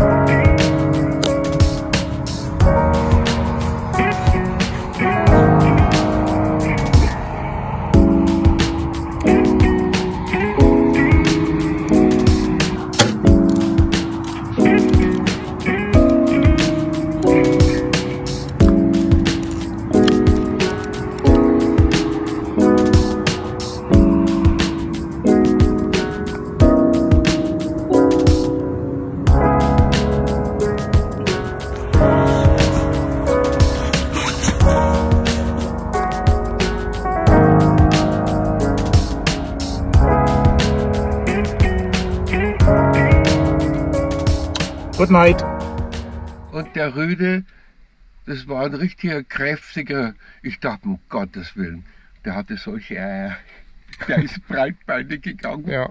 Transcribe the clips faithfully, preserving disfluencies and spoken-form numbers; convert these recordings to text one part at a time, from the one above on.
Good night. Und der Rüde, das war ein richtiger kräftiger, ich dachte, um Gottes Willen, der hatte solche Eier. Der ist breitbeinig gegangen. Yeah.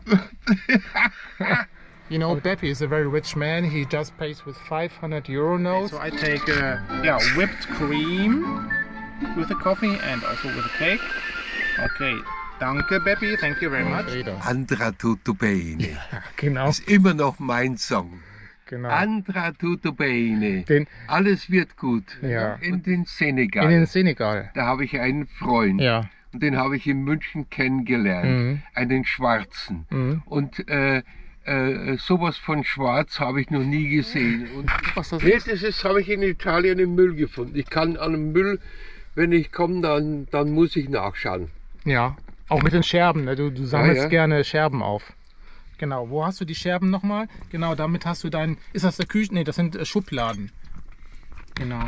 You know, Beppy is a very rich man. He just pays with five hundred euro notes. So I take uh, yeah, whipped cream with the coffee and also with the cake. Okay, danke Beppy, thank you very much. Andra tutto bene. Ja, genau. Ist immer noch mein Song. Genau. Andra tutto bene. Den, Alles wird gut. Ja. In den Senegal. in den Senegal. Da habe ich einen Freund. Ja. Und den habe ich in München kennengelernt. Mhm. Einen Schwarzen. Mhm. Und äh, äh, sowas von Schwarz habe ich noch nie gesehen. Und Was das nee, ist? das ist, habe ich in Italien im Müll gefunden. Ich kann an dem Müll, wenn ich komme, dann, dann muss ich nachschauen. Ja, auch mit den Scherben. Ne? Du, du sammelst Ja, ja. gerne Scherben auf. Genau, wo hast du die Scherben nochmal? Genau, damit hast du dein... Ist das der Küchen? Ne, das sind äh, Schubladen. Genau.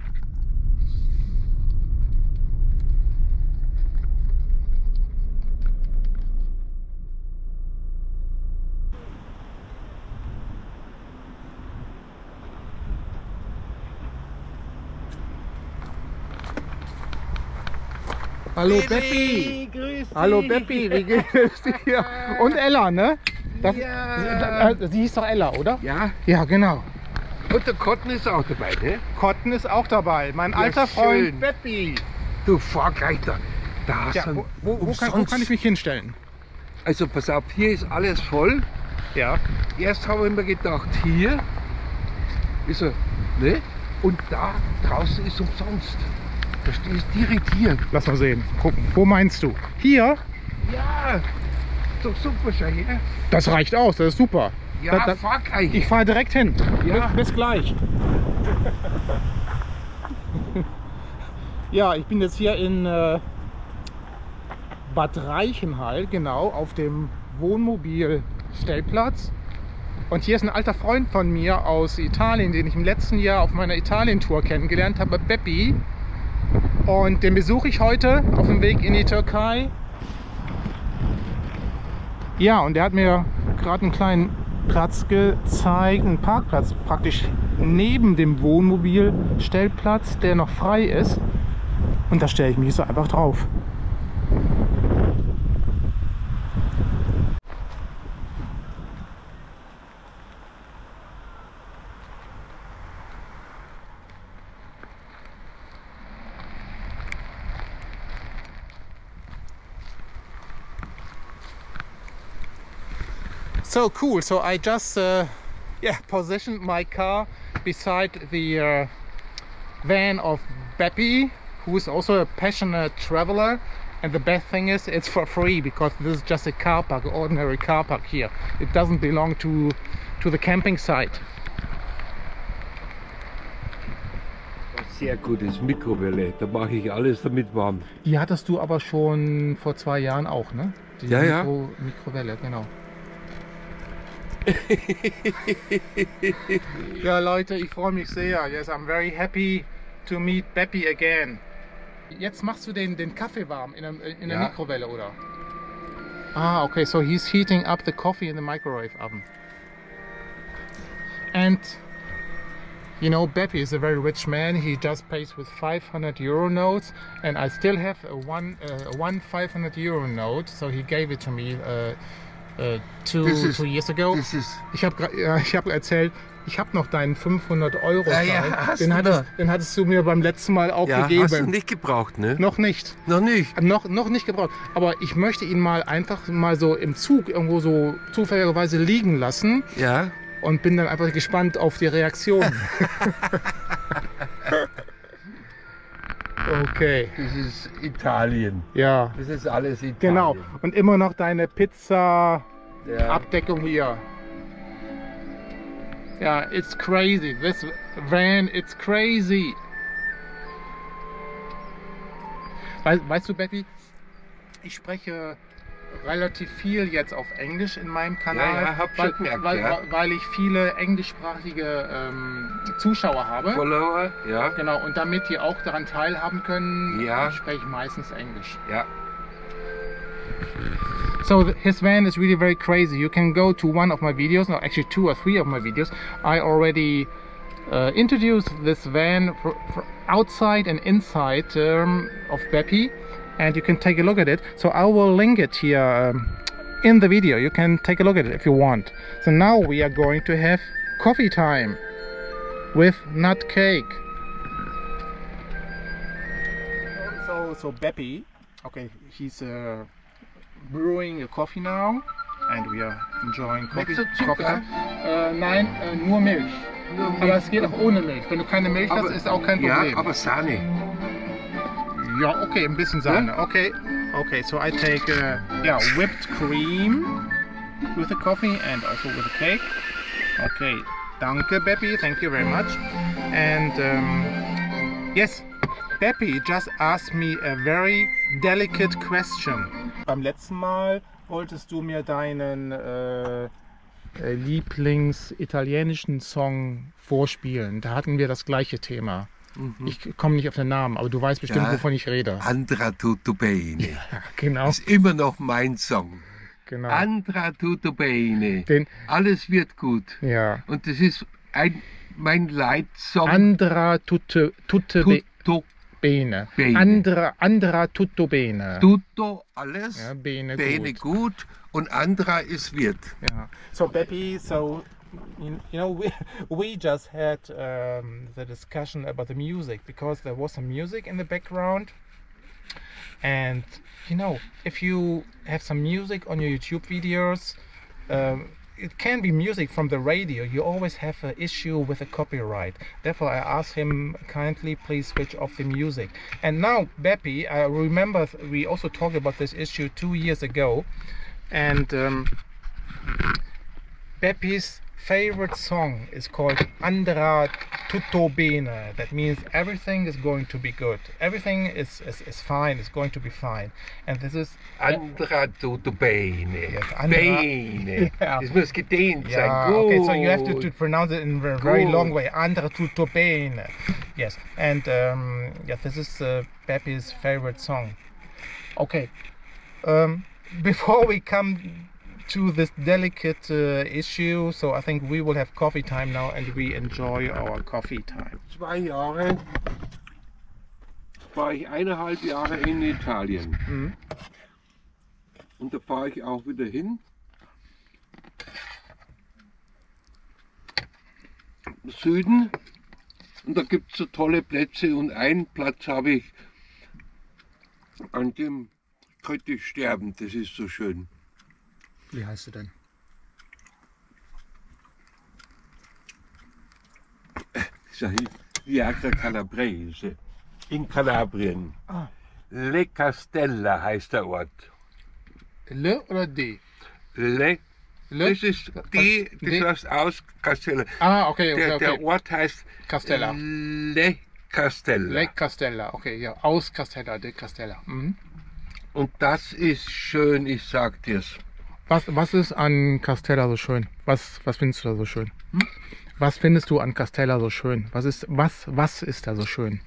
Hallo Beppi! Grüß Hallo dich. Beppi, wie geht es dir? Und Ella, ne? Das, Ja. äh, Sie hieß doch Ella, oder? Ja, Ja, genau. und der Cotton ist auch dabei, ne? Cotton ist auch dabei, mein Ja, alter Freund schön. Beppi. Du fahr gleich da. Da hast Ja, du wo, wo, wo, kann, wo umsonst. kann ich mich hinstellen? Also pass auf, hier ist alles voll. Ja. Erst habe ich mir gedacht, hier ist er, ne? Und da draußen ist umsonst. Da stehst direkt hier. Lass mal sehen, gucken. Wo meinst du? Hier? Ja, ist doch super, schau her. Das reicht aus, das ist super. Ja, Da- da- fahr gleich. Ich fahre direkt hin. Ja. Bis, bis gleich. Ja, ich bin jetzt hier in äh, Bad Reichenhall, genau, auf dem Wohnmobilstellplatz. Und hier ist ein alter Freund von mir aus Italien, den ich im letzten Jahr auf meiner Italien-Tour kennengelernt habe, Beppi. Und den besuche ich heute auf dem Weg in die Türkei. Ja, und der hat mir gerade einen kleinen Platz gezeigt, einen Parkplatz praktisch neben dem Wohnmobilstellplatz, der noch frei ist. Und da stelle ich mich so einfach drauf. So cool. So I just uh, yeah positioned my car beside the uh, van of Beppi, who is also a passionate traveler. And the best thing is it's for free, because this is just a car park, an ordinary car park here. It doesn't belong to to the camping site. Sehr gutes Mikrowelle, da mache ich alles damit warm. Die hattest du aber schon vor zwei Jahren auch, ne? Die Ja, ja. Mikro Mikrowelle, genau. Ja, Leute, ich freue mich sehr. Yes, I'm very happy to meet Beppi again. Jetzt machst du den, den Kaffee warm in der, in der Ja. Mikrowelle, oder? Ah, okay, so he's heating up the coffee in the microwave oven. And you know, Beppi is a very rich man. He just pays with five hundred euro notes, and I still have a one uh, a one five hundred euro note. So he gave it to me uh, uh, two Das ist- two years ago. Das ist, Ich habe ja, ich habe erzählt, ich habe noch deinen fünfhundert Euro Ja, Schein. ja, hast den, du hattest, noch. den hattest du mir beim letzten Mal auch ja, gegeben. hast du nicht gebraucht, ne? Noch nicht. Noch nicht. Noch, noch nicht gebraucht. Aber ich möchte ihn mal einfach mal so im Zug irgendwo so zufälligerweise liegen lassen. Ja, und bin dann einfach gespannt auf die Reaktion. Okay. Das ist Italien. Ja. Das ist alles Italien. Genau. Und immer noch deine Pizza-Abdeckung Ja. hier. Ja, it's crazy. This van, it's crazy. Weißt, weißt du, Betty, ich spreche relativ viel jetzt auf Englisch in meinem Kanal, Ja, ja, hab schon weil, gemerkt, weil, ja. weil ich viele englischsprachige ähm, Zuschauer habe. Follower, ja. Genau, und damit die auch daran teilhaben können, Ja. spreche ich meistens Englisch. Ja. So th- his van is really very crazy. You can go to one of my videos, no, actually two or three of my videos. I already uh, introduced this van for, for outside and inside um, of Beppy, and you can take a look at it. So I will link it here um, in the video. You can take a look at it if you want. So now we are going to have coffee time with nut cake. So so Beppy, okay, he's uh, brewing a coffee now, and we are enjoying coffee. Möchtest du coffee Zucker? time. Äh, nein, äh, nur Milch. Nur Aber Milch. es geht auch ohne Milch. Wenn du keine Milch hast, ist auch kein Problem. Ja, aber Sahne. Ja, okay, ein bisschen Sahne. Okay, okay. So I take uh, yeah whipped cream with the coffee and also with the cake. Okay, danke, Beppy. Thank you very much. And um, yes, Beppy just asked me a very delicate question. Beim letzten Mal wolltest du mir deinen äh, äh, Lieblings-italienischen Song vorspielen. Da hatten wir das gleiche Thema. Ich komme nicht auf den Namen, aber du weißt bestimmt, Ja. wovon ich rede. Andra tutto bene. Ja, genau, Ist immer noch mein Song. genau. Andra tutto bene. Den, Alles wird gut. ja. Und das ist ein, mein Leitsong. Andra tutte, tutte be, Tutto, bene. bene. Andra, andra tutto bene. tutto, alles. Ja, bene, Bene gut. gut. Und Andra ist wird. Yeah. So Beppy, so you you know we we just had um, the discussion about the music because there was some music in the background, and you know if you have some music on your YouTube videos, um, it can be music from the radio. You always have an issue with the copyright. Therefore, I asked him kindly, please switch off the music. And now, Beppy, I remember we also talked about this issue two years ago. And um, Beppy's favorite song is called Andra tutto bene. That means everything is going to be good. Everything is, is, is fine, is going to be fine. And this is Andra tutto bene. Yes, Andra- Bene. Ja. Es muss gedehnt sein. yeah, Gut. okay, so you have to, to pronounce it in a very Good. long way. Andra tutto bene. Yes, and um, yeah, this is uh, Beppy's favorite song. Okay, um, before we come to this delicate uh, issue, so I think we will have coffee time now and we enjoy our coffee time. Zwei Jahre war ich eineinhalb Jahre in Italien. Mhm. Und da fahre ich auch wieder hin. Süden. Und da gibt es so tolle Plätze. Und einen Platz habe ich, an dem könnte ich sterben. Das ist so schön. Wie heißt du denn? Viagra Calabrese in Kalabrien. Ah. Le Castella heißt der Ort. Le oder D? Le, Le? das ist die, das D? heißt aus Castella. Ah, okay, okay, Der, okay. der Ort heißt Castella. Le Castella. Lake Castella, okay, ja, aus Castella, de Castella. Mhm. Und das ist schön, ich sag dir's. Was, was ist an Castella so schön? Was, was findest du da so schön? Hm? Was findest du an Castella so schön? Was ist, was, was ist da so schön?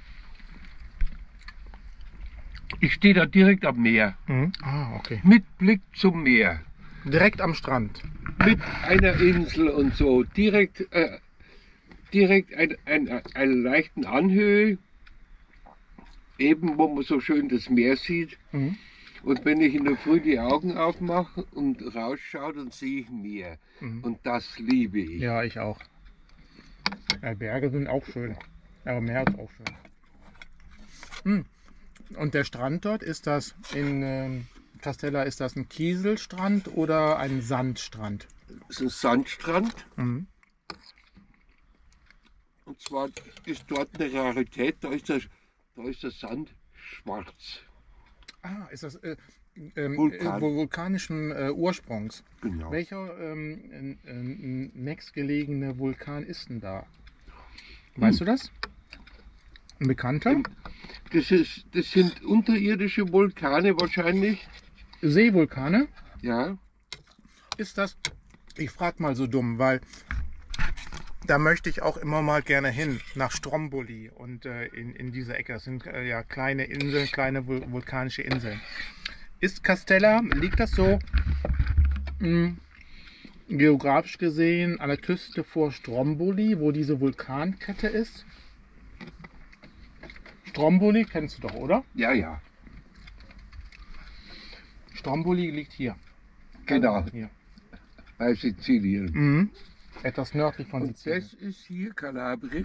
Ich stehe da direkt am Meer, Mhm. Ah, okay. mit Blick zum Meer, Direkt am Strand. mit einer Insel und so, direkt, äh, direkt ein, ein, einer leichten Anhöhe, eben wo man so schön das Meer sieht. Mhm. Und wenn ich in der Früh die Augen aufmache und rausschaue, dann sehe ich Meer. Mhm. Und das liebe ich. Ja, ich auch. Ja, Berge sind auch schön. Aber Meer ist auch schön. Hm. Und der Strand dort, ist das in ähm, Castella, ist das ein Kieselstrand oder ein Sandstrand? ist ein Sandstrand. Mhm. Und zwar ist dort eine Rarität, da ist der, da ist der Sand schwarz. Ah, ist das äh, ähm, Vulkan. äh, vulkanischen äh, Ursprungs? Genau. Welcher ähm, äh, äh, nächstgelegene Vulkan ist denn da? Weißt hm. du das? Ein Bekannter? Das, ist, das sind unterirdische Vulkane wahrscheinlich. Seevulkane? Ja. Ist das? Ich frage mal so dumm, weil da möchte ich auch immer mal gerne hin, nach Stromboli und äh, in, in diese Ecke. Das sind äh, ja kleine Inseln, kleine vul vulkanische Inseln. Ist Castella, liegt das so mh, geografisch gesehen an der Küste vor Stromboli, wo diese Vulkankette ist? Stromboli kennst du doch, oder? Ja, ja. Stromboli liegt hier. Genau. Hier. Bei Sizilien. Mhm. Etwas nördlich von Und Sizilien. das ist hier Kalabrien.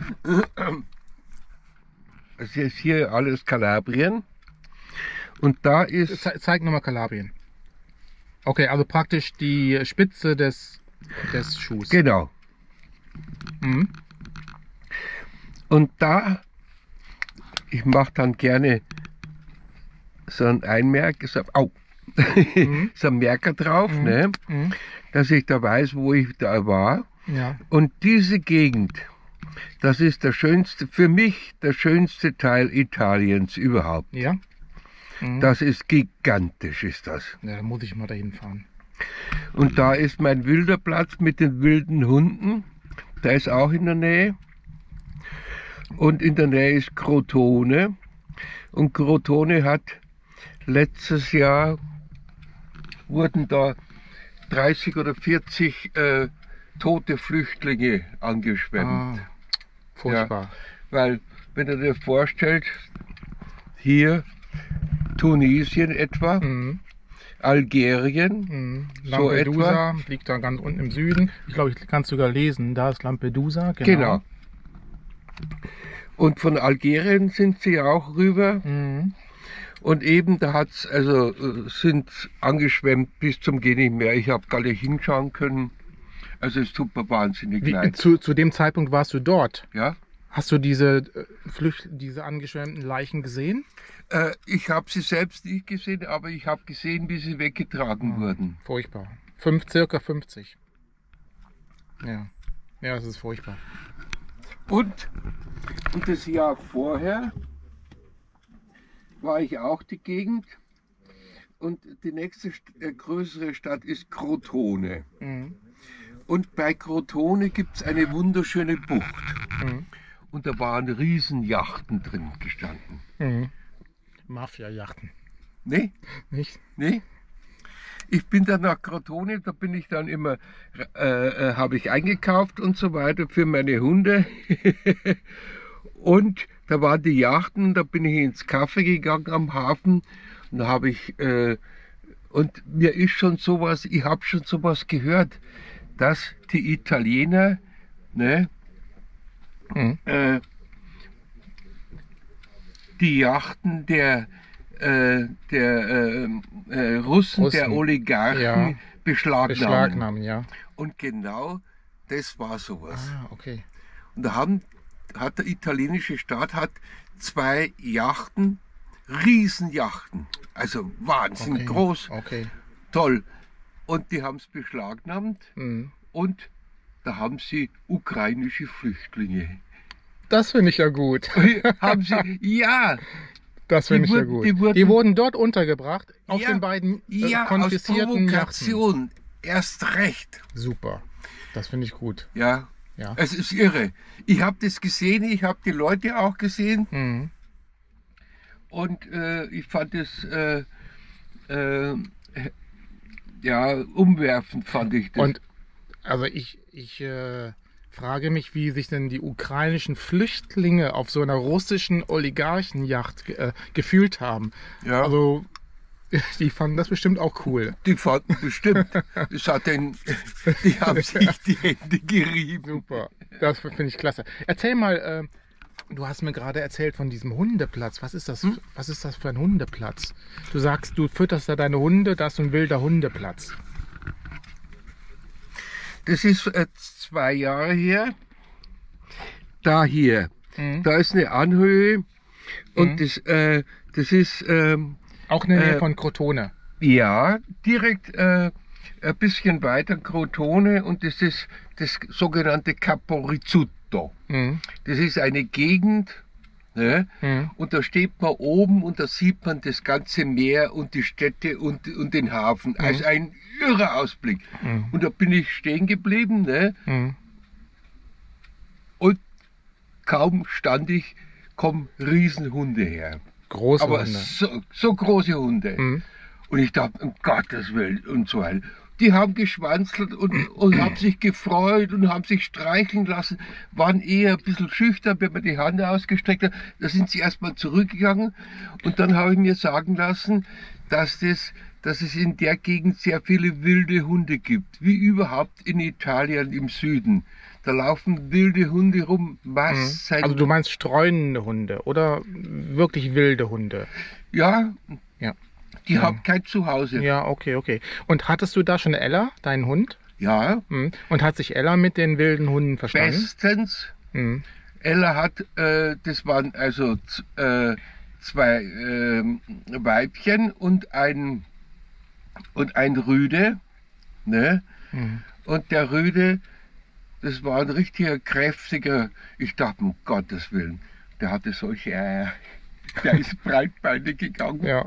Das ist hier alles Kalabrien. Und da ist... Ze zeig nochmal Kalabrien. Okay, also praktisch die Spitze des, des Schuhs. Genau. Mhm. Und da, ich mache dann gerne so ein Einmerk, so, au, Mhm. so ein Merker drauf, Mhm. ne, Mhm. dass ich da weiß, wo ich da war. Ja. Und diese Gegend, das ist der schönste, für mich der schönste Teil Italiens überhaupt. Ja. Mhm. Das ist gigantisch, ist das. Ja, da muss ich mal dahin fahren. Und da ist mein wilder Platz mit den wilden Hunden. Der ist auch in der Nähe. Und in der Nähe ist Crotone. Und Crotone hat letztes Jahr, wurden da dreißig oder vierzig äh, tote Flüchtlinge angeschwemmt. Ah, furchtbar. Ja, weil, wenn du dir vorstellst, hier Tunesien etwa, Mhm. Algerien, Mhm. so Lampedusa liegt da ganz unten im Süden. Ich glaube, ich kann es sogar lesen. Da ist Lampedusa. Genau. genau. Und von Algerien sind sie ja auch rüber. Mhm. Und eben, da hat's, also äh, sind angeschwemmt bis zum Gehen nicht mehr. Ich habe gar nicht hinschauen können. Also es tut mir wahnsinnig Wie, leid. zu, zu dem Zeitpunkt warst du dort. Ja? Hast du diese, äh, Flücht diese angeschwemmten Leichen gesehen? Äh, ich habe sie selbst nicht gesehen, aber ich habe gesehen, wie sie weggetragen Ah, wurden. Furchtbar. Fünf, circa fünfzig. Ja. Ja, das ist furchtbar. Und, und das Jahr vorher war ich auch die Gegend. Und die nächste St äh, größere Stadt ist Crotone. Mhm. Und bei Crotone gibt es eine wunderschöne Bucht. Mhm. Und da waren Riesenjachten drin gestanden. Mhm. Mafia-Yachten. Nee, Nicht? nee. Ich bin dann nach Crotone, da bin ich dann immer, äh, äh, habe ich eingekauft und so weiter für meine Hunde. Und da waren die Yachten, da bin ich ins Café gegangen am Hafen. Und da habe ich, äh, und mir ist schon sowas, ich habe schon sowas gehört, dass die Italiener, ne, Mhm. äh, die Yachten der, äh, der äh, äh, Russen, Russen, der Oligarchen ja. beschlagnahmen. Beschlagnahmen, ja. Und genau das war sowas. Ah, okay. Und da haben, hat der italienische Staat hat zwei Yachten, Riesenjachten, also wahnsinnig Okay. groß, Okay. toll. Und die haben es beschlagnahmt Mhm. und da haben sie ukrainische Flüchtlinge. Das finde ich ja gut. haben sie, ja, Das finde Die ich ja wurden- gut. die wurden- die wurden dort untergebracht, auf Ja, den beiden äh, ja, aus konfiszierten Yachten. Provokation, erst recht. Super. Das finde ich gut. Ja, Ja. es ist irre. Ich habe das gesehen, ich habe die Leute auch gesehen Mhm. und äh, ich fand es, äh, äh, ja, umwerfend fand ich das. Und also ich, ich äh, frage mich, wie sich denn die ukrainischen Flüchtlinge auf so einer russischen Oligarchenjacht äh, gefühlt haben. ja. Also die fanden das bestimmt auch cool. Die fanden bestimmt, es hat den, die haben sich die Hände gerieben. Super, das finde ich klasse. Erzähl mal, äh, du hast mir gerade erzählt von diesem Hundeplatz. Was ist das? Hm? Was ist das für ein Hundeplatz? Du sagst, du fütterst da deine Hunde, da ist so ein wilder Hundeplatz. Das ist äh, zwei Jahre her. Da hier, Mhm. da ist eine Anhöhe und Mhm. das, äh, das ist ähm, Auch in der Nähe Äh, von Crotone. ja direkt äh, ein bisschen weiter Crotone und das ist das sogenannte Capo Rizzuto. Mhm. Das ist eine Gegend, ne? Mhm. Und da steht man oben und da sieht man das ganze Meer und die Städte und, und den Hafen. Mhm. Also ein irrer Ausblick. Mhm. Und da bin ich stehen geblieben, ne? Mhm. Und kaum stand ich, kommen Riesenhunde her. Große Aber Hunde. so, so große Hunde. Mhm. Und ich dachte, um Gottes Willen und so weiter. Die haben geschwanzelt und, und haben sich gefreut und haben sich streicheln lassen, waren eher ein bisschen schüchtern, wenn man die Hand ausgestreckt hat. Da sind sie erstmal zurückgegangen und dann habe ich mir sagen lassen, dass, das, dass es in der Gegend sehr viele wilde Hunde gibt, wie überhaupt in Italien im Süden. Da laufen wilde Hunde rum, Massen. Also du meinst streunende Hunde oder wirklich wilde Hunde? Ja, Ja. die Ja. haben kein Zuhause. Ja, okay, okay. Und hattest du da schon Ella, deinen Hund? Ja, Mhm. Und hat sich Ella mit den wilden Hunden verstanden? bestens. Mhm. Ella hat, äh, das waren also z- äh, zwei äh, Weibchen und ein, und ein Rüde. Ne? Mhm. Und der Rüde, das war ein richtiger kräftiger, ich dachte, um Gottes Willen, der hatte solche Eier. Der ist breitbeinig gegangen. Ja.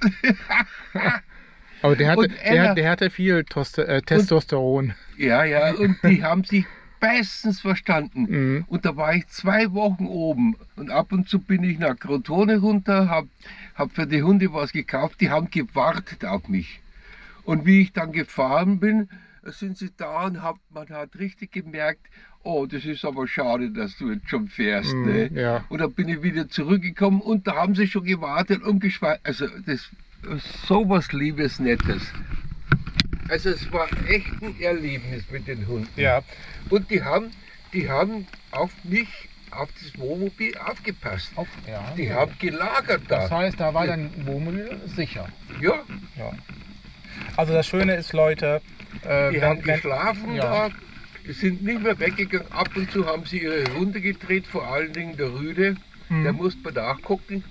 Aber der hatte, Und Ella- der, der hatte viel Toste, äh, Testosteron. Ja, ja, und die haben sich bestens verstanden. Mhm. Und da war ich zwei Wochen oben und ab und zu bin ich nach Crotone runter, habe hab für die Hunde was gekauft, die haben gewartet auf mich. Und wie ich dann gefahren bin, sind sie da und hab, man hat richtig gemerkt, oh, das ist aber schade, dass du jetzt schon fährst. Mhm, Ne? ja. Und dann bin ich wieder zurückgekommen und da haben sie schon gewartet und geschweigt. Also das ist sowas Liebes, Nettes. Also es war echt ein Erlebnis mit den Hunden. Ja. Und die haben, die haben auf mich, auf das Wohnmobil aufgepasst. Auf, ja. Die haben gelagert da. Das heißt, da war dein Wohnmobil sicher. Ja, Ja. Also das Schöne ist, Leute, äh, die wenn- haben wenn- geschlafen ja. da. Die sind nicht mehr weggegangen. Ab und zu haben sie ihre Runde gedreht, vor allen Dingen der Rüde. Mhm. Der musste man nachgucken.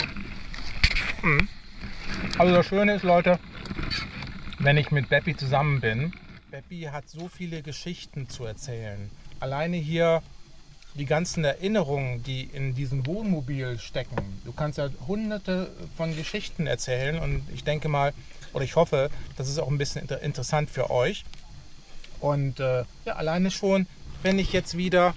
Also das Schöne ist, Leute, wenn ich mit Beppi zusammen bin, Beppi hat so viele Geschichten zu erzählen. Alleine hier die ganzen Erinnerungen, die in diesem Wohnmobil stecken. Du kannst ja hunderte von Geschichten erzählen und ich denke mal, oder ich hoffe, das ist auch ein bisschen inter interessant für euch. Und äh, ja, alleine schon, wenn ich jetzt wieder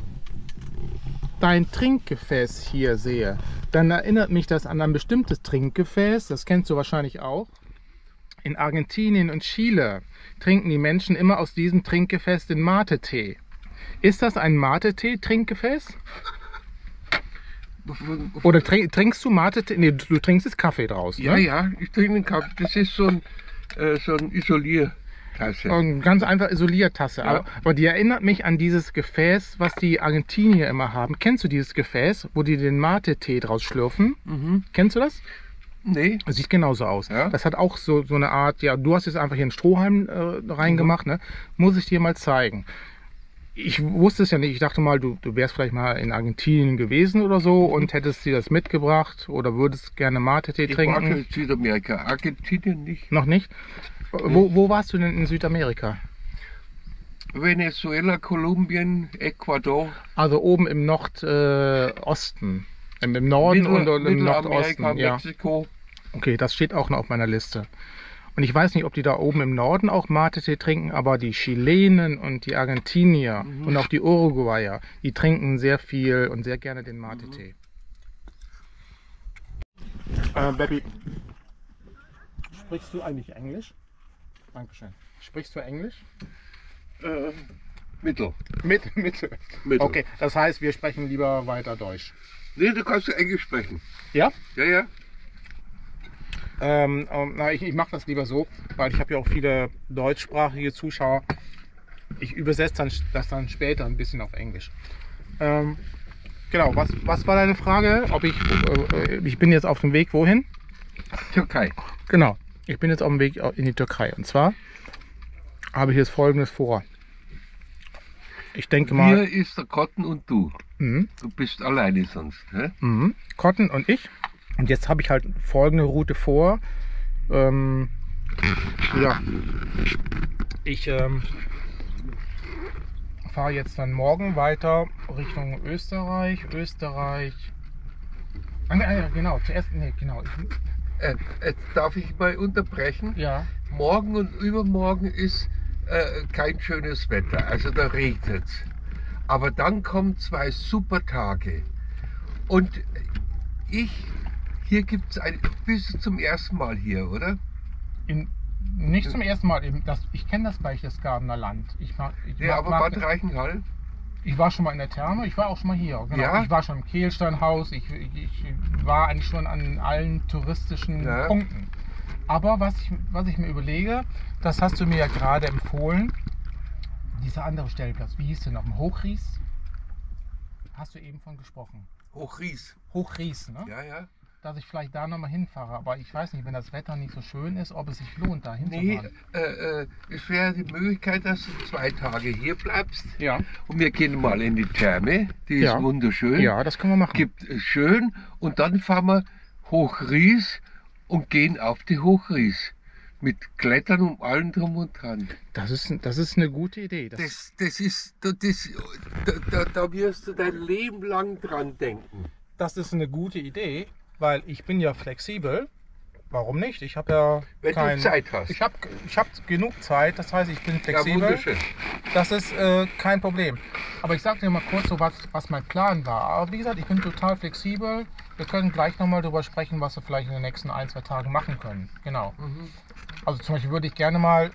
dein Trinkgefäß hier sehe, dann erinnert mich das an ein bestimmtes Trinkgefäß, das kennst du wahrscheinlich auch. In Argentinien und Chile trinken die Menschen immer aus diesem Trinkgefäß den Mate-Tee. Ist das ein Mate-Tee-Trinkgefäß? Oder trink, trinkst du Mate-Tee? Nee, du, du trinkst jetzt Kaffee draus, ne? Ja, ja, ich trinke einen Kaffee. Das ist so ein, äh, so ein Isoliertasse. Und ganz einfach Isoliertasse. Ja. Aber, aber die erinnert mich an dieses Gefäß, was die Argentinier immer haben. Kennst du dieses Gefäß, wo die den Mate-Tee draus schlürfen? Mhm. Kennst du das? Nee. Das sieht genauso aus. Ja. Das hat auch so, so eine Art, ja, du hast jetzt einfach hier einen Strohhalm äh, reingemacht, ne? Muss ich dir mal zeigen. Ich wusste es ja nicht, ich dachte mal, du, du wärst vielleicht mal in Argentinien gewesen oder so und hättest dir das mitgebracht oder würdest gerne Mate-Tee Ich war schon trinken. in Südamerika, Argentinien nicht. Noch nicht? Wo, wo warst du denn in Südamerika? Venezuela, Kolumbien, Ecuador, Also oben im Nordosten. Äh, Osten. Im, Im Norden und, und im Mittelamerika, Nordosten. Ja. Mexiko. Okay, das steht auch noch auf meiner Liste. Und ich weiß nicht, ob die da oben im Norden auch Mate-Tee trinken, aber die Chilenen und die Argentinier Mhm. und auch die Uruguayer, die trinken sehr viel und sehr gerne den Mate-Tee. Äh, Baby, sprichst du eigentlich Englisch? Dankeschön. Sprichst du Englisch? Äh, Mittel. Mit, mit. Mittel. Okay, das heißt, wir sprechen lieber weiter Deutsch. Nee, du kannst Englisch sprechen. Ja? Ja, ja. Ähm, ähm, na, ich ich mache das lieber so, weil ich habe ja auch viele deutschsprachige Zuschauer. Ich übersetze dann, das dann später ein bisschen auf Englisch. Ähm, genau, was, was war deine Frage? Ob ich, äh, ich bin jetzt auf dem Weg wohin? Türkei. Genau, ich bin jetzt auf dem Weg in die Türkei. Und zwar habe ich jetzt Folgendes vor. Ich denke mal. Hier ist der Cotton und du. Mhm. Du bist alleine sonst. Hä? Mhm. Cotton und ich. Und jetzt habe ich halt folgende Route vor. Ähm, ja. Ich ähm, fahre jetzt dann morgen weiter Richtung Österreich. Österreich. Ah, ne, genau, zuerst. Ne, genau. Ich, Äh, jetzt darf ich mal unterbrechen. ja. Morgen und übermorgen ist äh, kein schönes Wetter, also da regnet es. Aber dann kommen zwei super Tage. Und ich, hier gibt es ein, bist du zum ersten Mal hier, oder? In, nicht zum ersten Mal. Eben, das, ich kenne das Berchtesgadener Land. Ich mag, ich Ja, mag, aber mag, Bad Reichenhall? Ich war schon mal in der Therme, ich war auch schon mal hier. Genau. Ja? Ich war schon im Kehlsteinhaus, ich, ich, ich war eigentlich schon an allen touristischen Ja. Punkten. Aber was ich, was ich mir überlege, das hast du mir ja gerade empfohlen, dieser andere Stellplatz, wie hieß der noch? Hochries? Hast du eben von gesprochen. Hochries. Hochries, ne? Ja, ja. Dass ich vielleicht da nochmal hinfahre. Aber ich weiß nicht, wenn das Wetter nicht so schön ist, ob es sich lohnt, da Nee, hinzufahren. äh, äh, es wäre die Möglichkeit, dass du zwei Tage hier bleibst. Ja. Und wir gehen mal in die Therme, die Ja. ist wunderschön. Ja, das können wir machen. Gibt es schön. Und dann fahren wir Hochries und gehen auf die Hochries. Mit Klettern und allem drum und dran. Das ist, das ist eine gute Idee. Das, Das, das ist, das, da, da, da wirst du dein Leben lang dran denken. das ist eine gute Idee, weil ich bin ja flexibel. Warum nicht? Ich habe ja Wenn kein, du Zeit hast. Ich habe ich hab genug Zeit, das heißt, ich bin Ja, flexibel. wunderschön. Das ist äh, kein Problem. Aber ich sage dir mal kurz, so was, was mein Plan war. Aber wie gesagt, ich bin total flexibel. Wir können gleich nochmal darüber sprechen, was wir vielleicht in den nächsten ein, zwei Tagen machen können. Genau. Mhm. Also zum Beispiel würde ich gerne mal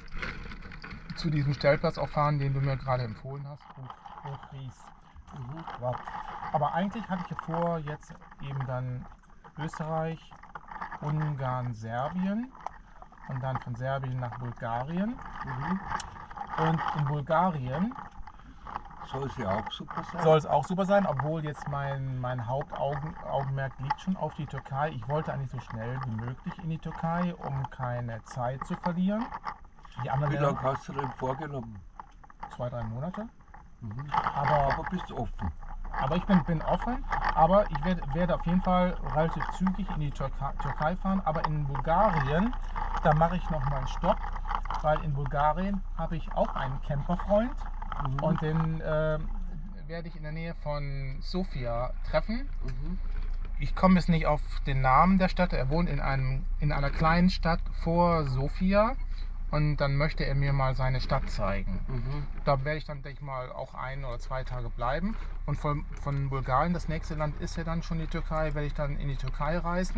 zu diesem Stellplatz auch fahren, den du mir gerade empfohlen hast. Hoch, Hochries. Mhm. Ja. Aber eigentlich hatte ich ja vor, jetzt eben dann Österreich, Ungarn, Serbien und dann von Serbien nach Bulgarien. Mhm. Und in Bulgarien Soll es ja auch super sein. soll es auch super sein, obwohl jetzt mein, mein Hauptaugenmerk liegt schon auf die Türkei. Ich wollte eigentlich so schnell wie möglich in die Türkei, um keine Zeit zu verlieren. Die anderen Wie Länder, lange hast du denn vorgenommen? zwei, drei Monate. Mhm. Aber, Aber bist offen. aber ich bin, bin offen, aber ich werde, werde auf jeden Fall relativ zügig in die Türkei, Türkei fahren. Aber in Bulgarien, da mache ich noch mal einen Stopp, weil in Bulgarien habe ich auch einen Camperfreund. Mhm. Und den äh, werde ich in der Nähe von Sofia treffen. Mhm. Ich komme jetzt nicht auf den Namen der Stadt. Er wohnt in, einem, in einer kleinen Stadt vor Sofia. Und dann möchte er mir mal seine Stadt zeigen. Mhm. Da werde ich dann, denke ich mal, auch ein oder zwei Tage bleiben. Und von, von Bulgarien, das nächste Land ist ja dann schon die Türkei, werde ich dann in die Türkei reisen.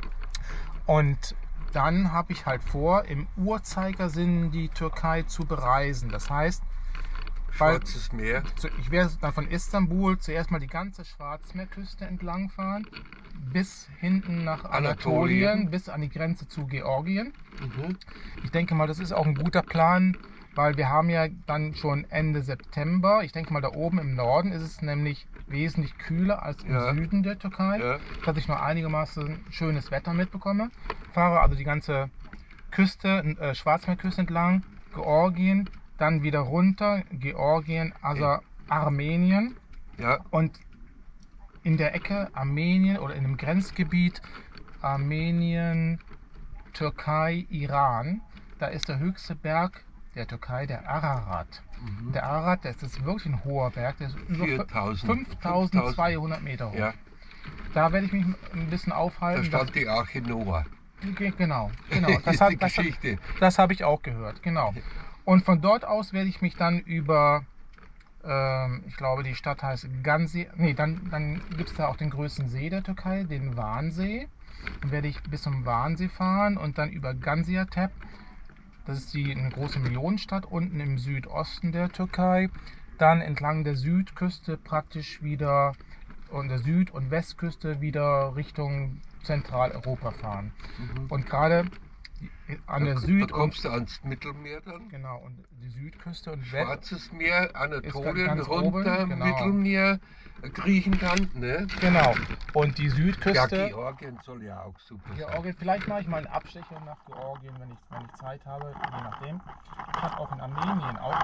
Und dann habe ich halt vor, im Uhrzeigersinn die Türkei zu bereisen. Das heißt, weil Schwarzes Meer. zu- ich werde dann von Istanbul zuerst mal die ganze Schwarzmeerküste entlang fahren, bis hinten nach Anatolien, Anatolien. bis an die Grenze zu Georgien. Mhm. Ich denke mal, das ist auch ein guter Plan, weil wir haben ja dann schon Ende September. Ich denke mal, da oben im Norden ist es nämlich wesentlich kühler als im Ja. Süden der Türkei, Ja. dass ich noch einigermaßen schönes Wetter mitbekomme. Fahre also die ganze Küste, äh, Schwarzmeerküste entlang, Georgien, dann wieder runter, Georgien, also Armenien Ja. und in der Ecke Armenien oder in dem Grenzgebiet Armenien, Türkei, Iran, da ist der höchste Berg der Türkei, der Ararat. Mhm. Der Ararat, das ist wirklich ein hoher Berg, der ist über viertausend. fünftausendzweihundert Meter hoch. Ja, Da werde ich mich ein bisschen da aufhalten. stand die Arche Noah. Das, ge- genau, genau. Das Das, ist hat, die das, hat, Geschichte. das habe ich auch gehört, genau. Und von dort aus werde ich mich dann über, ähm, ich glaube, die Stadt heißt Gazi, nee, dann, dann gibt es da auch den größten See der Türkei, den Vansee. Dann werde ich bis zum Vansee fahren und dann über Gaziantep. Das ist die, eine große Millionenstadt unten im Südosten der Türkei. Dann entlang der Südküste praktisch wieder und der Süd- und Westküste wieder Richtung Zentraleuropa fahren. Mhm. Und gerade an der Da, Süd- da kommst du ans Mittelmeer dann. Genau, und die Südküste und West. Schwarzes Meer, Anatolien, ganz runter, oben, genau. Mittelmeer, Griechenland, ne? Genau. Und die Ja, Südküste. Georgien soll ja auch super sein. Georgien, vielleicht mache ich mal einen Abstecher nach Georgien, wenn ich, wenn ich Zeit habe, je nachdem. Ich habe auch in Armenien auch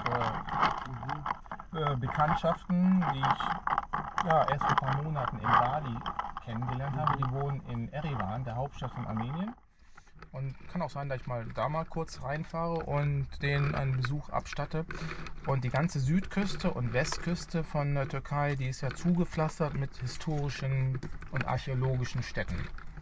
äh, äh, Bekanntschaften, die ich ja, erst vor ein paar Monaten in Bali kennengelernt habe. Die wohnen in Erivan, der Hauptstadt von Armenien. Und kann auch sein, dass ich mal da mal kurz reinfahre und denen einen Besuch abstatte. Und die ganze Südküste und Westküste von der Türkei, die ist ja zugepflastert mit historischen und archäologischen Städten.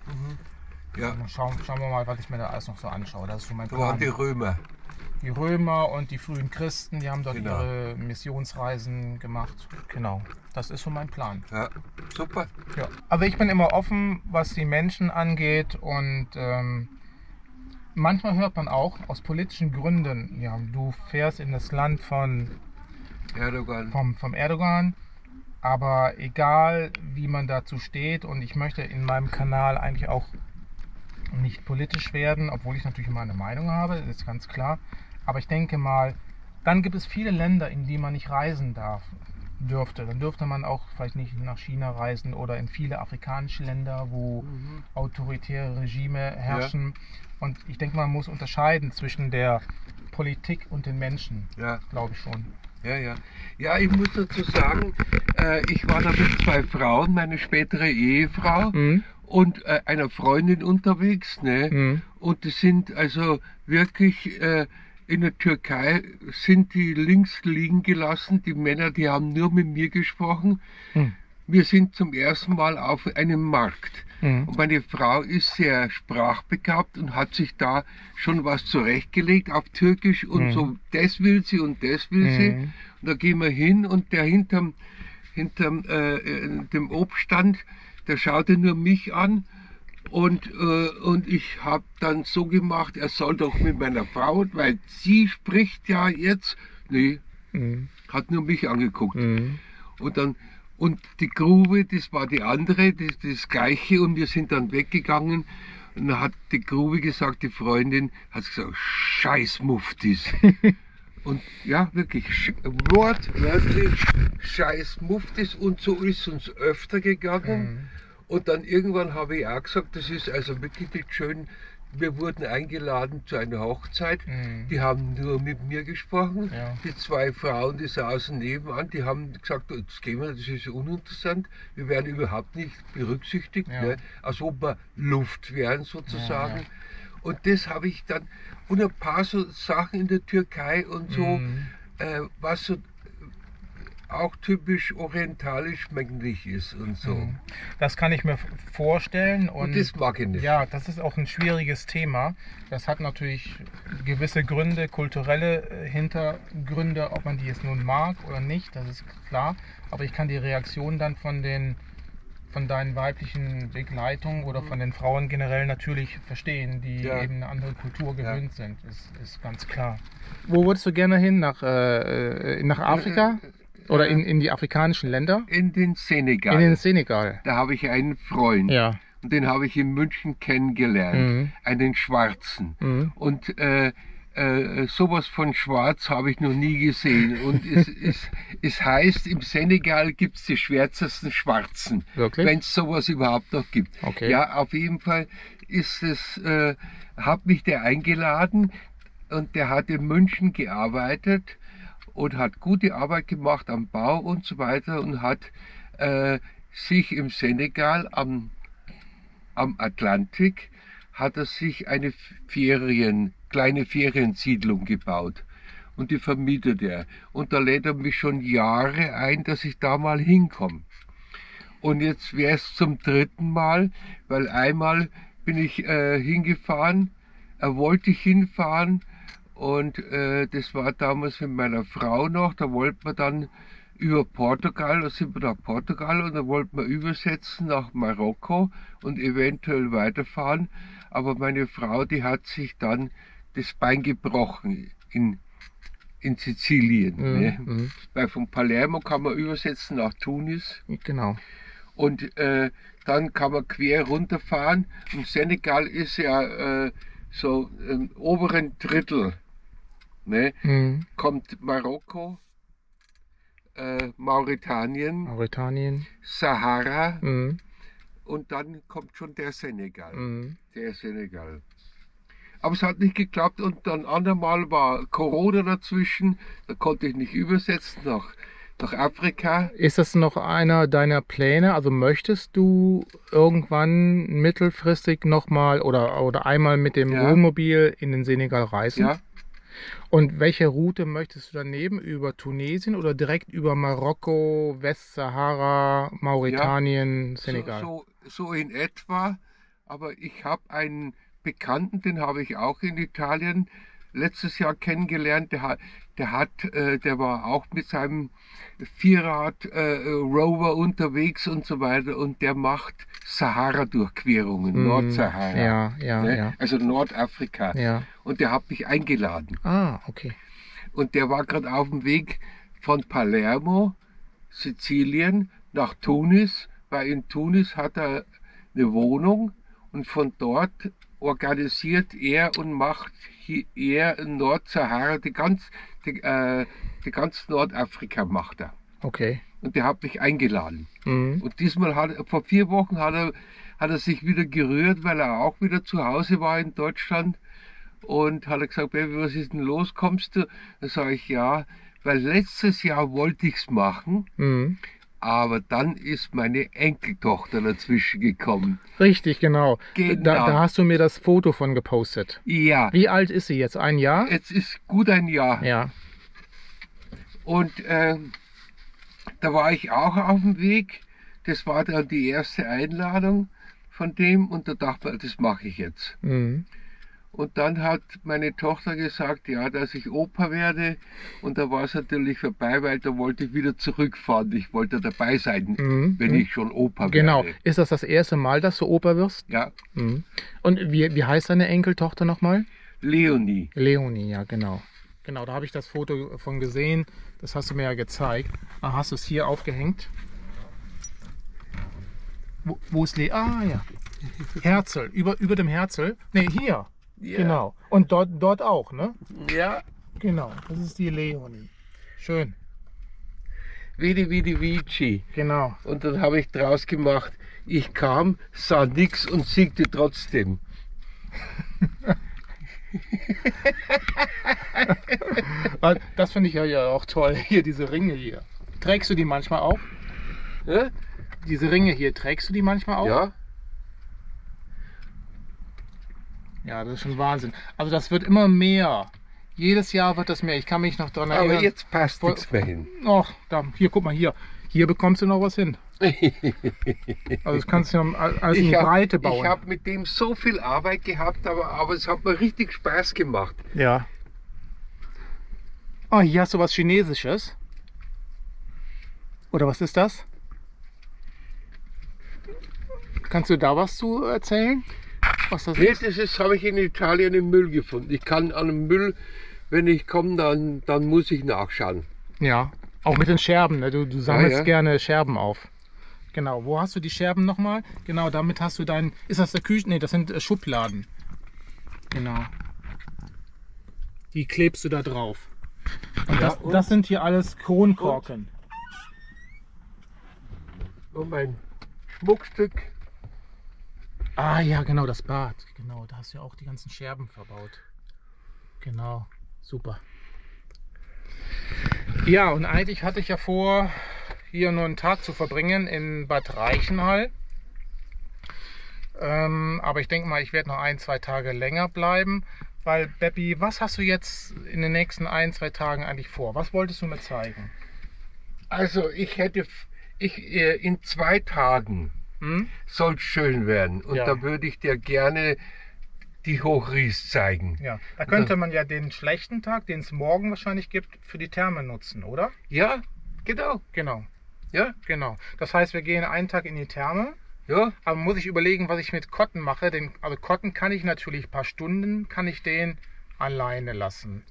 Ja, Mal Schauen, schauen wir mal, was ich mir da alles noch so anschaue. Das ist so mein da waren Plan. die Römer. Die Römer und die frühen Christen, die haben dort Genau. ihre Missionsreisen gemacht. Genau, das ist so mein Plan. Ja, super. Ja. Aber ich bin immer offen, was die Menschen angeht, und ähm, manchmal hört man auch aus politischen Gründen, ja, du fährst in das Land von, Erdogan. vom, vom Erdogan, aber egal wie man dazu steht, und ich möchte in meinem Kanal eigentlich auch nicht politisch werden, obwohl ich natürlich meine Meinung habe, das ist ganz klar. Aber ich denke mal, dann gibt es viele Länder, in die man nicht reisen darf, dürfte. Dann dürfte man auch vielleicht nicht nach China reisen oder in viele afrikanische Länder, wo Mhm. autoritäre Regime herrschen. Und ich denke, man muss unterscheiden zwischen der Politik und den Menschen, Ja, glaube ich schon. ja, ja. Ja, ich muss dazu sagen, äh, ich war da mit zwei Frauen, meine spätere Ehefrau Mhm. und äh, einer Freundin unterwegs, ne? Mhm. Und die sind also wirklich äh, in der Türkei sind die links liegen gelassen. Die Männer, die haben nur mit mir gesprochen. Mhm. Wir sind zum ersten Mal auf einem Markt. Mhm. Und meine Frau ist sehr sprachbegabt und hat sich da schon was zurechtgelegt auf Türkisch und Mhm. so, das will sie und das will sie. Mhm. Und da gehen wir hin und der hinterm, hinterm äh, äh, dem Obststand, der schaute nur mich an. Und, äh, und ich habe dann so gemacht, er soll doch mit meiner Frau, weil sie spricht ja jetzt. Nee, Mhm. hat nur mich angeguckt. Mhm. Und dann, und die Grube, das war die andere, das, das gleiche, und wir sind dann weggegangen. Und dann hat die Grube gesagt, die Freundin hat gesagt, scheiß Muftis. Und ja, wirklich, sch- wortwörtlich, scheiß Muftis, und so ist uns öfter gegangen. Mhm. Und dann irgendwann habe ich auch gesagt, das ist also wirklich nicht schön. Wir wurden eingeladen zu einer Hochzeit. Mhm. Die haben nur mit mir gesprochen. Ja. Die zwei Frauen, die saßen nebenan, die haben gesagt, jetzt gehen wir, das ist uninteressant. Wir werden überhaupt nicht berücksichtigt, Ja. ne? Als ob wir Luft wären sozusagen. Ja, ja. Und das habe ich dann, und ein paar so Sachen in der Türkei und so, Mhm. äh, was so auch typisch orientalisch männlich ist und so. Mhm. Das kann ich mir f- vorstellen, und, Und das mag ich nicht. ja, das ist auch ein schwieriges Thema. Das hat natürlich gewisse Gründe, kulturelle äh, Hintergründe, ob man die jetzt nun mag oder nicht, das ist klar. Aber ich kann die Reaktion dann von den von deinen weiblichen Begleitungen oder von den Frauen generell natürlich verstehen, die Ja. eben eine andere Kultur Ja. gewöhnt sind, ist, ist ganz klar. Wo würdest du gerne hin? Nach, äh, äh, nach Afrika? Oder in, in die afrikanischen Länder? In den Senegal. In den Senegal. Da habe ich einen Freund. Ja. Und den habe ich in München kennengelernt. Mhm. Einen Schwarzen. Mhm. Und äh, äh, sowas von Schwarz habe ich noch nie gesehen. Und es, es, es heißt, im Senegal gibt es die schwärzesten Schwarzen. Wirklich? Wenn es sowas überhaupt noch gibt. Okay. Ja, auf jeden Fall ist es, äh, hat mich der eingeladen, und der hat in München gearbeitet und hat gute Arbeit gemacht am Bau und so weiter, und hat äh, sich im Senegal am, am Atlantik hat er sich eine Ferien, kleine Feriensiedlung gebaut, und die vermietet er. Und da lädt er mich schon Jahre ein, dass ich da mal hinkomme. Und jetzt wäre es zum dritten Mal, weil einmal bin ich äh, hingefahren, er wollte ich hinfahren, und äh, das war damals mit meiner Frau noch, da wollten wir dann über Portugal, da sind wir nach Portugal, und da wollten wir übersetzen nach Marokko und eventuell weiterfahren. Aber meine Frau, die hat sich dann das Bein gebrochen in, in Sizilien. Mhm. Ne? Mhm. Weil von Palermo kann man übersetzen nach Tunis. Genau. Und äh, dann kann man quer runterfahren. Und Senegal ist ja äh, so im oberen Drittel. Ne? Mhm. Kommt Marokko, äh, Mauretanien, Mauretanien. Sahara Mhm. und dann kommt schon der Senegal. Mhm. Der Senegal. Aber es hat nicht geklappt und dann andermal war Corona dazwischen, da konnte ich nicht übersetzen nach, nach Afrika. Ist das noch einer deiner Pläne? Also möchtest du irgendwann mittelfristig nochmal oder, oder einmal mit dem Ja. Wohnmobil in den Senegal reisen? Ja, Und welche Route möchtest du dann nehmen? Über Tunesien oder direkt über Marokko, Westsahara, Mauretanien, so, Senegal? so, so in etwa. Aber ich habe einen Bekannten, den habe ich auch in Italien letztes Jahr kennengelernt. Der hat, der, hat, äh, der war auch mit seinem Vierrad äh, Rover unterwegs und so weiter. Und der macht Sahara-Durchquerungen, Mm, Nordsahara. Ja, ja, ne? ja. Also Nordafrika. Ja. Und der hat mich eingeladen. Ah, okay. Und der war gerade auf dem Weg von Palermo, Sizilien, nach Tunis, weil in Tunis hat er eine Wohnung und von dort organisiert er und macht hier er in Nordsahara, die ganz, die, äh, die ganz Nordafrika macht er. Okay. Und der hat mich eingeladen. Mhm. Und diesmal hat er, vor vier Wochen hat er, hat er sich wieder gerührt, weil er auch wieder zu Hause war in Deutschland. Und hat er gesagt, Baby, was ist denn los, kommst du? Da sage ich, ja, weil letztes Jahr wollte ich es machen, Mhm. aber dann ist meine Enkeltochter dazwischen gekommen. Richtig, genau. Genau. Da, da hast du mir das Foto von gepostet. Ja, Wie alt ist sie jetzt? Ein Jahr? jetzt ist gut ein Jahr. Ja. Und äh, da war ich auch auf dem Weg. Das war dann die erste Einladung von dem und da dachte ich, das mache ich jetzt. Mhm. Und dann hat meine Tochter gesagt, ja, dass ich Opa werde. Und da war es natürlich vorbei, weil da wollte ich wieder zurückfahren. Ich wollte dabei sein, Mhm. wenn ich schon Opa Genau. werde. Ist das das erste Mal, dass du Opa wirst? Ja, Mhm. Und wie, wie heißt deine Enkeltochter nochmal? Leonie. Leonie, ja, genau. Genau, da habe ich das Foto von gesehen. Das hast du mir ja gezeigt. Ah, hast du es hier aufgehängt? Wo, wo ist Le? Ah, ja. Herzl. Über, über dem Herzl. Ne, hier. Ja. Genau. Und dort, dort auch, ne? Ja, Genau. Das ist die Leonie. Schön. Vidi Vidi Vici. Genau. Und dann habe ich draus gemacht, ich kam, sah nichts und siegte trotzdem. Weil Das finde ich ja ja auch toll. Hier, diese Ringe hier. Trägst du die manchmal auch? Ja? Diese Ringe hier, trägst du die manchmal auch? Ja, Ja, das ist schon Wahnsinn. Also das wird immer mehr. Jedes Jahr wird das mehr. Ich kann mich noch daran erinnern. aber jetzt passt Voll- nichts mehr hin. Och, da, hier, guck mal hier. Hier bekommst du noch was hin. Also das kannst du ja alles in die hab- Breite bauen. Ich habe mit dem so viel Arbeit gehabt, aber, aber es hat mir richtig Spaß gemacht. Ja. Oh, hier hast du was Chinesisches. Oder was ist das? Kannst du da was zu erzählen? Was das Nee, ist? das ist, habe ich in Italien im Müll gefunden. Ich kann an dem Müll, wenn ich komme, dann, dann muss ich nachschauen. Ja, auch mit den Scherben. Ne? Du, du sammelst ja. gerne Scherben auf. Genau, wo hast du die Scherben nochmal? Genau, damit hast du dein... Ist das der Küchen? Ne, das sind äh, Schubladen. Genau. Die klebst du da drauf. Und, Ja, das, und? das sind hier alles Kronkorken. Und mein Schmuckstück. Ah ja, genau, das Bad. Genau, da hast du ja auch die ganzen Scherben verbaut. Genau, super. Ja, und eigentlich hatte ich ja vor, hier nur einen Tag zu verbringen in Bad Reichenhall. Ähm, aber ich denke mal, ich werde noch ein, zwei Tage länger bleiben. Weil, Beppi, was hast du jetzt in den nächsten ein, zwei Tagen eigentlich vor? Was wolltest du mir zeigen? Also ich hätte, ich, äh, in zwei Tagen Hm? soll es schön werden. Und Ja. da würde ich dir gerne die Hochries zeigen. Ja, da könnte man ja den schlechten Tag, den es morgen wahrscheinlich gibt, für die Therme nutzen, oder? Ja, genau. Genau, Ja, genau. Das heißt, wir gehen einen Tag in die Therme. ja. Aber muss ich überlegen, was ich mit Kotten mache. Den, also Kotten kann ich natürlich ein paar Stunden, kann ich den alleine lassen.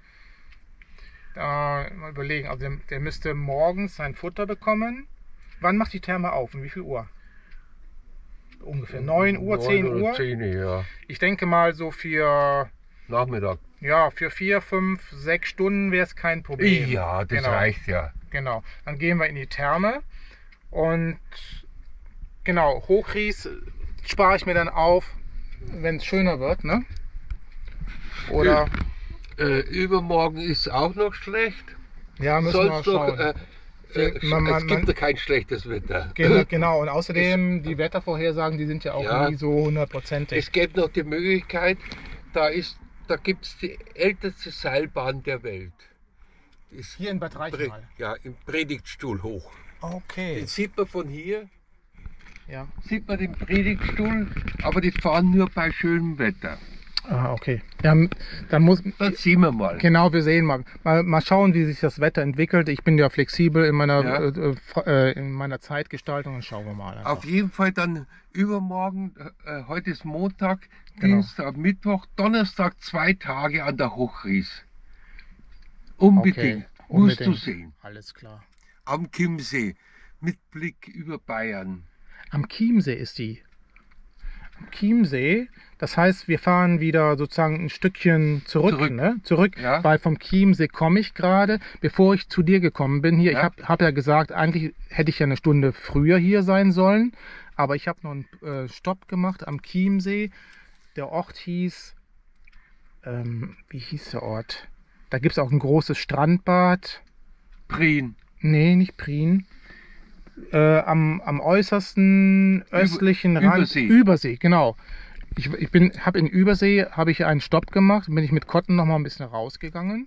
Da mal überlegen, also der, der müsste morgens sein Futter bekommen. Wann macht die Therme auf? Um wie viel Uhr? Ungefähr neun Uhr, zehn Neun oder Uhr? zehn, ja. Ich denke mal so für Nachmittag. Ja, für vier, fünf, sechs Stunden wäre es kein Problem. Ja, das genau. reicht ja. Genau. Dann gehen wir in die Therme und genau, Hochries spare ich mir dann auf, wenn es schöner wird, ne? Oder? Äh, übermorgen ist auch noch schlecht. Ja, müssen Sonst wir noch, schauen. äh, äh, Man- man- es gibt man- ja kein schlechtes Wetter. Genau, genau. Und außerdem, die Wettervorhersagen, die sind ja auch Ja. nie so hundertprozentig. Es gibt noch die Möglichkeit, da, ist, da gibt es die älteste Seilbahn der Welt. Ist Hier in Bad Pre Reichenhall. ja, im Predigtstuhl hoch. Okay. Den sieht man von hier, Ja. sieht man den Predigtstuhl, aber die fahren nur bei schönem Wetter. Ah, okay. Ja, dann muss. Das sehen wir mal. Genau, wir sehen mal. mal. Mal schauen, wie sich das Wetter entwickelt. Ich bin ja flexibel in meiner, Ja. äh, äh, in meiner Zeitgestaltung und schauen wir mal. einfach. Auf jeden Fall dann übermorgen, äh, heute ist Montag, Genau. Dienstag, Mittwoch, Donnerstag, zwei Tage an der Hochries. Unbedingt, Okay, musst unbedingt. du sehen. Alles klar. Am Chiemsee, mit Blick über Bayern. Am Chiemsee ist die. Am Chiemsee, das heißt, wir fahren wieder sozusagen ein Stückchen zurück, Zurück. ne? Zurück, Ja. weil vom Chiemsee komme ich gerade, bevor ich zu dir gekommen bin hier. Ja. Ich habe hab ja gesagt, eigentlich hätte ich ja eine Stunde früher hier sein sollen, aber ich habe noch einen äh, Stopp gemacht am Chiemsee. Der Ort hieß, ähm, wie hieß der Ort? Da gibt es auch ein großes Strandbad. Prien. Nee, nicht Prien. Äh, am, am äußersten östlichen Rand. Übersee. Übersee, genau. Ich, ich bin, habe in Übersee habe ich einen Stopp gemacht, bin ich mit Kotten noch mal ein bisschen rausgegangen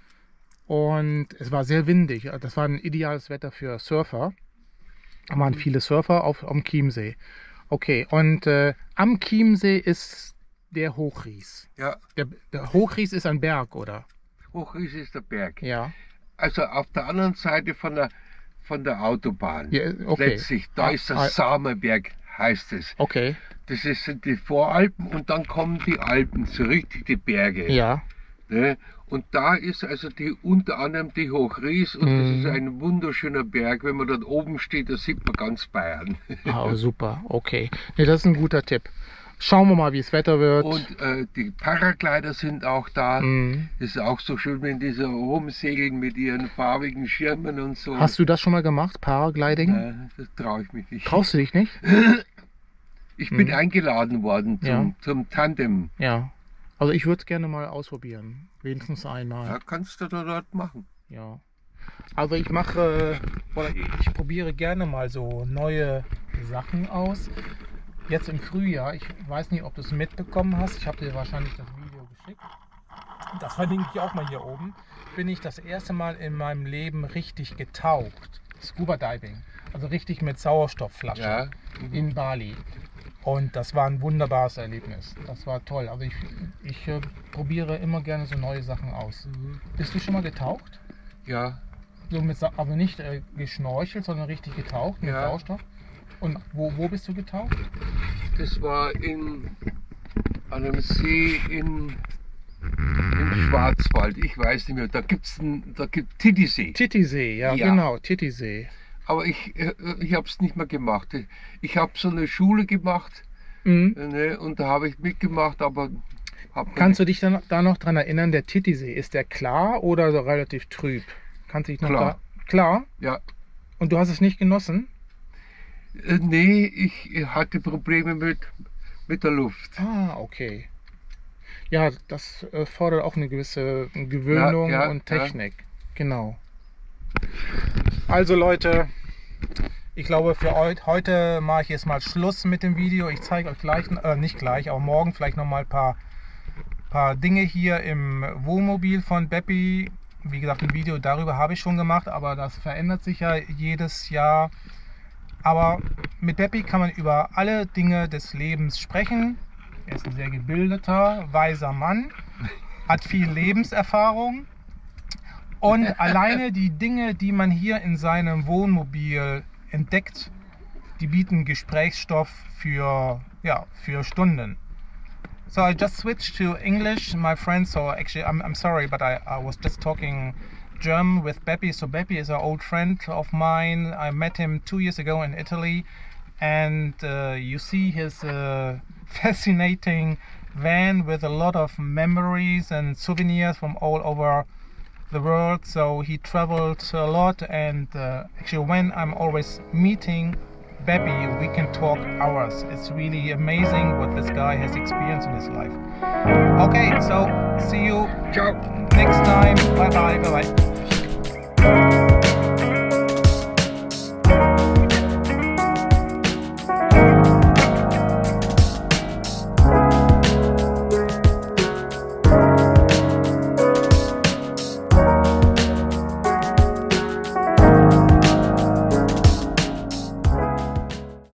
und es war sehr windig. Das war ein ideales Wetter für Surfer. Da waren viele Surfer auf am Chiemsee. Okay, und äh, am Chiemsee ist der Hochries. Ja, Der, der Hochries ist ein Berg, oder? Hochries ist der Berg. Ja. Also auf der anderen Seite von der, von der Autobahn. Ja, okay. Letztlich, da Ah, ist der ah. Samerberg, heißt es. Okay. Das ist- sind die Voralpen und dann kommen die Alpen, so richtig die Berge. Ja. Ne? Und da ist also die, unter anderem die Hochries und Mhm. das ist ein wunderschöner Berg. Wenn man dort oben steht, da sieht man ganz Bayern. Ah, super, okay. Nee, das ist ein guter Tipp. Schauen wir mal, wie das Wetter wird. Und äh, die Paraglider sind auch da. Mhm. Das ist auch so schön, wenn die so rumsegeln mit ihren farbigen Schirmen und so. Hast du das schon mal gemacht, Paragliding? Äh, das traue ich mich nicht. Traust du dich nicht? Ich bin Mhm. eingeladen worden zum, Ja. zum Tandem. Ja. Also ich würde es gerne mal ausprobieren. Wenigstens einmal. Ja, kannst du da dort machen. Ja. Also ich mache, oder ich probiere gerne mal so neue Sachen aus. Jetzt im Frühjahr, ich weiß nicht, ob du es mitbekommen hast, ich habe dir wahrscheinlich das Video geschickt. Das verlinke ich auch mal hier oben. Bin ich das erste Mal in meinem Leben richtig getaucht. Scuba Diving. Also richtig mit Sauerstoffflaschen Ja. in Bali. Und das war ein wunderbares Erlebnis. Das war toll. Also ich, ich äh, probiere immer gerne so neue Sachen aus. Bist du schon mal getaucht? Ja. So mit, Sa- aber nicht äh, geschnorchelt, sondern richtig getaucht mit Ja. Sauerstoff. Und wo, wo bist du getaucht? Das war in einem See in, im Schwarzwald. Ich weiß nicht mehr. Da gibt es da gibt Titisee. Titisee, ja, Ja. genau, Titisee. Aber ich, äh, ich habe es nicht mehr gemacht. Ich habe so eine Schule gemacht Mhm. äh, ne, und da habe ich mitgemacht, aber hab Kannst du dich dann, da noch dran erinnern, der Titisee, ist der klar oder so relativ trüb? Kannst du dich noch Klar. Da, klar? Ja. Und du hast es nicht genossen? Äh, nee, ich hatte Probleme mit, mit der Luft. Ah, okay. Ja, das äh, fordert auch eine gewisse Gewöhnung Ja, ja, und Technik. Genau. Also Leute, ich glaube für heut, heute mache ich jetzt mal Schluss mit dem Video. Ich zeige euch gleich, äh, nicht gleich, aber morgen vielleicht noch mal ein paar, paar Dinge hier im Wohnmobil von Beppi. Wie gesagt, ein Video darüber habe ich schon gemacht, aber das verändert sich ja jedes Jahr. Aber mit Beppi kann man über alle Dinge des Lebens sprechen. Er ist ein sehr gebildeter, weiser Mann, hat viel Lebenserfahrung. Und alleine die Dinge, die man hier in seinem Wohnmobil entdeckt, die bieten Gesprächsstoff für, ja, für Stunden. So I just switched to English, my friend. So actually, I'm, I'm sorry, but I, I was just talking German with Beppi. So Beppi is an old friend of mine. I met him two years ago in Italy, and uh, you see his uh, fascinating van with a lot of memories and souvenirs from all over the world. So he traveled a lot, and uh, actually when I'm always meeting Beppe, we can talk hours. It's really amazing what this guy has experienced in his life. Okay, so see you Ciao. next time. Bye bye. Bye bye.